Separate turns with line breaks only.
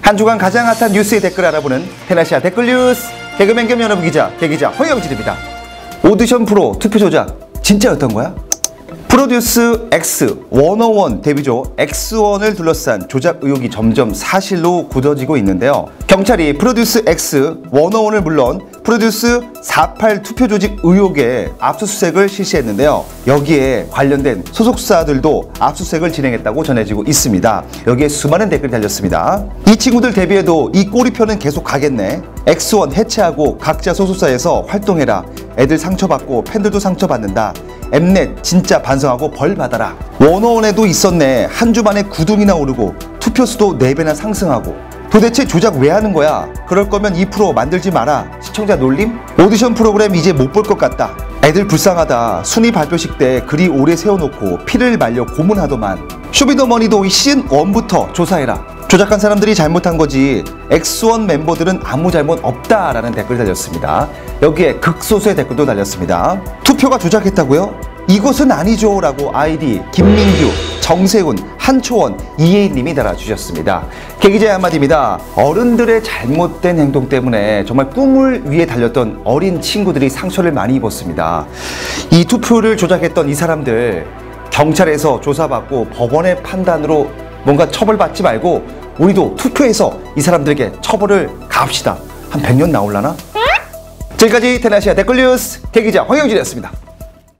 한 주간 가장 핫한 뉴스의 댓글 알아보는 테나시아 댓글 뉴스. 개그맨 겸 여러분 기자, 개기자 황영진입니다. 오디션 프로 투표 조작 진짜였던 거야? 프로듀스 X 101 데뷔조 X1을 둘러싼 조작 의혹이 점점 사실로 굳어지고 있는데요. 경찰이 프로듀스 X 101을 물론 프로듀스 48 투표 조직 의혹에 압수수색을 실시했는데요. 여기에 관련된 소속사들도 압수수색을 진행했다고 전해지고 있습니다. 여기에 수많은 댓글이 달렸습니다. 이 친구들 데뷔해도 이 꼬리표는 계속 가겠네. X1 해체하고 각자 소속사에서 활동해라. 애들 상처받고 팬들도 상처받는다. 엠넷 진짜 반성하고 벌 받아라. 101에도 있었네. 한 주 만에 9등이나 오르고 투표수도 4배나 상승하고. 도대체 조작 왜 하는 거야? 그럴 거면 이 프로 만들지 마라. 시청자 놀림? 오디션 프로그램 이제 못 볼 것 같다. 애들 불쌍하다. 순위 발표식 때 그리 오래 세워놓고 피를 말려 고문하더만. 쇼미더머니도 시즌 1부터 조사해라. 조작한 사람들이 잘못한 거지 X1 멤버들은 아무 잘못 없다라는 댓글 달렸습니다. 여기에 극소수의 댓글도 달렸습니다. 투표가 조작했다고요? 이것은 아니죠 라고 아이디 김민규, 정세훈, 한초원, 이혜인님이 달아주셨습니다. 개기자의 한마디입니다. 어른들의 잘못된 행동 때문에 정말 꿈을 위해 달렸던 어린 친구들이 상처를 많이 입었습니다. 이 투표를 조작했던 이 사람들 경찰에서 조사받고 법원의 판단으로 뭔가 처벌받지 말고 우리도 투표해서 이 사람들에게 처벌을 가합시다. 한 100년 나올라나? 지금까지 테나시아 댓글 뉴스 개기자 황영진이었습니다.